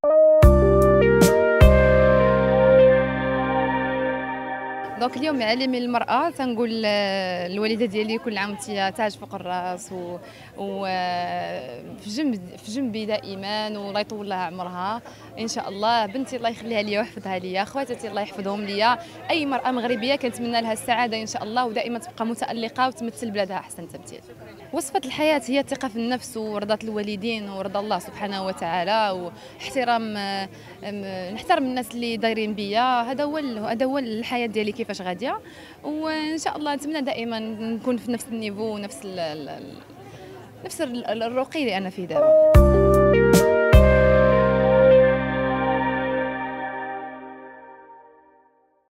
دونك اليوم عالمي للمرأة تنقول الوالدة ديالي كل عام وانتي تاج فوق الراس و في جنبي دائما، والله يطول لها عمرها ان شاء الله. بنتي الله يخليها ليا ويحفظها ليا، خواتاتي الله يحفظهم ليا، اي مرأة مغربية كنتمنى لها السعادة ان شاء الله، ودائما تبقى متألقة وتمثل بلادها احسن تمثيل. وصفة الحياة هي الثقة في النفس ورضاة الوالدين ورضا الله سبحانه وتعالى، واحترام نحترم الناس اللي دايرين بيا. هذا هو الحياة ديالي كيفاش غادية، وان شاء الله نتمنى دائما نكون في نفس النيفو ونفس نفس الرقي اللي انا فيه دابا.